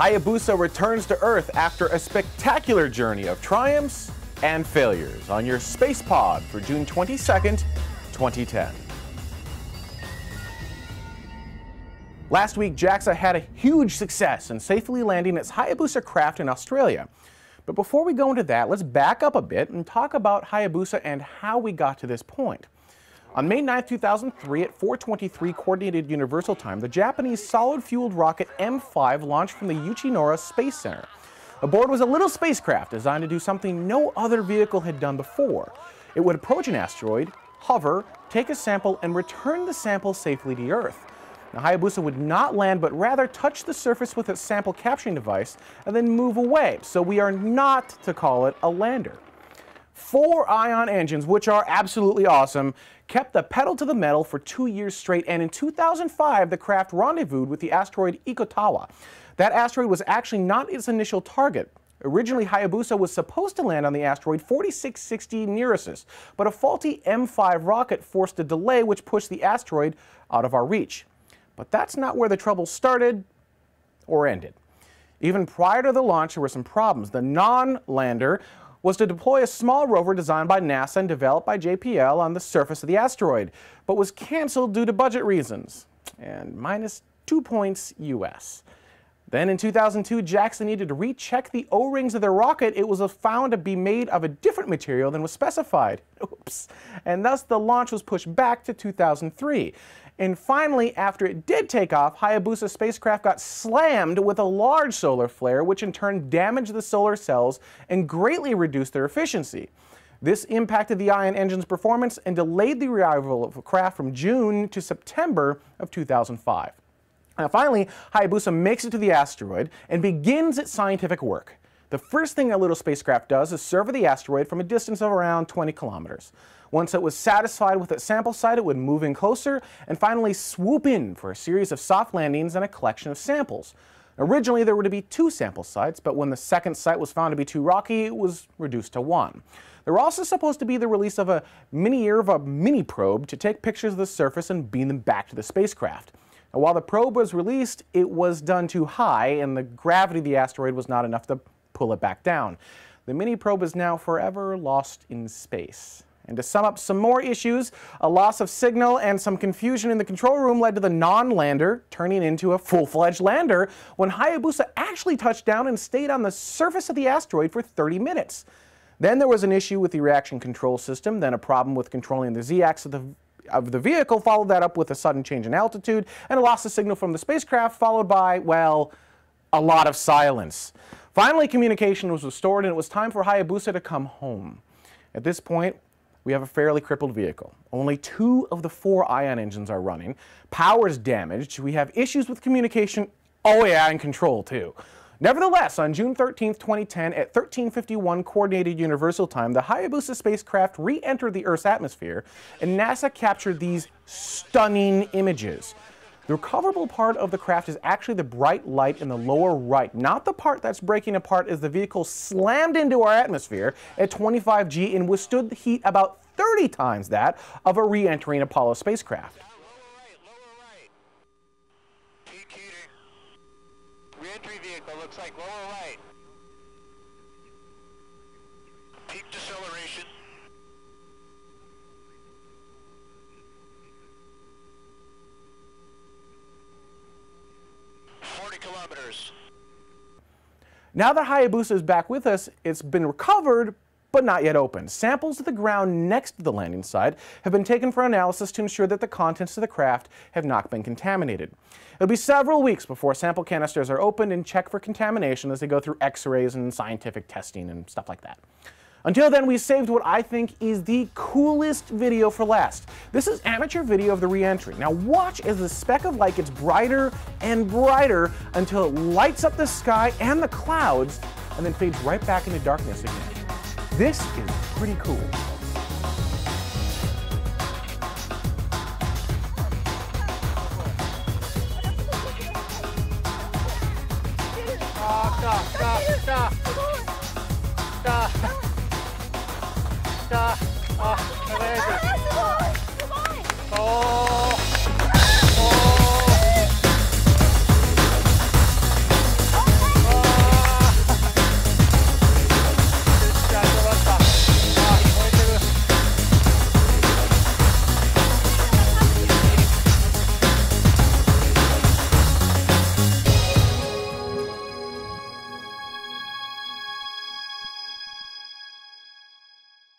Hayabusa returns to Earth after a spectacular journey of triumphs and failures on your SpacePod for June 22nd, 2010. Last week, JAXA had a huge success in safely landing its Hayabusa craft in Australia. But before we go into that, let's back up a bit and talk about Hayabusa and how we got to this point. On May 9, 2003, at 4:23 Coordinated Universal Time, the Japanese solid-fueled rocket M5 launched from the Uchinoura Space Center. Aboard was a little spacecraft designed to do something no other vehicle had done before. It would approach an asteroid, hover, take a sample, and return the sample safely to Earth. Now, Hayabusa would not land, but rather touch the surface with its sample capturing device and then move away, so we are not to call it a lander. 4 ion engines, which are absolutely awesome, kept the pedal to the metal for 2 years straight, and in 2005, the craft rendezvoused with the asteroid Itokawa. That asteroid was actually not its initial target. Originally, Hayabusa was supposed to land on the asteroid 4660 Nereus, but a faulty M5 rocket forced a delay which pushed the asteroid out of our reach. But that's not where the trouble started or ended. Even prior to the launch, there were some problems. The non-lander was to deploy a small rover designed by NASA and developed by JPL on the surface of the asteroid, but was canceled due to budget reasons, and -2 points US. Then in 2002, JAXA needed to recheck the O-rings of their rocket. It was found to be made of a different material than was specified. Oops. And thus the launch was pushed back to 2003. And finally, after it did take off, Hayabusa spacecraft got slammed with a large solar flare, which in turn damaged the solar cells and greatly reduced their efficiency. This impacted the ion engine's performance and delayed the arrival of the craft from June to September of 2005. Now finally, Hayabusa makes it to the asteroid and begins its scientific work. The first thing a little spacecraft does is survey the asteroid from a distance of around 20 kilometers. Once it was satisfied with its sample site, it would move in closer and finally swoop in for a series of soft landings and a collection of samples. Originally, there were to be 2 sample sites, but when the second site was found to be too rocky, it was reduced to 1. There were also supposed to be the release of a MINERVA miniprobe to take pictures of the surface and beam them back to the spacecraft. Now, while the probe was released, it was done too high, and the gravity of the asteroid was not enough to pull it back down. The mini-probe is now forever lost in space. And to sum up some more issues, a loss of signal and some confusion in the control room led to the non-lander turning into a full-fledged lander when Hayabusa actually touched down and stayed on the surface of the asteroid for 30 minutes. Then there was an issue with the reaction control system, then a problem with controlling the z-axis of the vehicle, followed that up with a sudden change in altitude, and a loss of signal from the spacecraft, followed by, well, a lot of silence. Finally, communication was restored, and it was time for Hayabusa to come home. At this point, we have a fairly crippled vehicle. Only 2 of the 4 ion engines are running. Power is damaged. We have issues with communication. Oh yeah, and control too. Nevertheless, on June 13, 2010, at 13:51 Coordinated Universal Time, the Hayabusa spacecraft re-entered the Earth's atmosphere, and NASA captured these stunning images. The recoverable part of the craft is actually the bright light in the lower right, not the part that's breaking apart as the vehicle slammed into our atmosphere at 25 G and withstood the heat about 30 times that of a re-entering Apollo spacecraft. Lower right. Peak heating. Re-entry vehicle looks like lower right. Peak deceleration. Kilometers. Now that Hayabusa is back with us, it's been recovered, but not yet opened. Samples of the ground next to the landing site have been taken for analysis to ensure that the contents of the craft have not been contaminated. It'll be several weeks before sample canisters are opened and checked for contamination as they go through x-rays and scientific testing and stuff like that. Until then, we saved what I think is the coolest video for last. This is amateur video of the re-entry. Now watch as the speck of light gets brighter and brighter until it lights up the sky and the clouds and then fades right back into darkness again. This is pretty cool. Stop. Oh,